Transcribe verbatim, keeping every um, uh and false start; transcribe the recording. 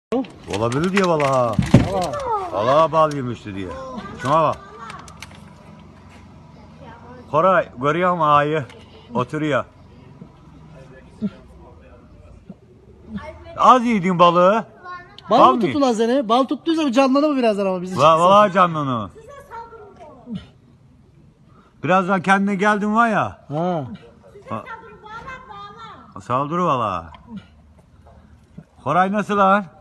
Olabilir diye vallahi. Vallahi bal yemişti diye. Şuna bak. Koray görüyor musun ağayı? Oturuyor. Az yedin balığı. Bal, Bal mı mı? tuttu lan seni? Bal tuttuysa bir canlanır mı birazdan ama bizi Va vallahi canını. Birazdan kendine geldin var ya. Ha. Saldırı valla. Koray nasıl lan?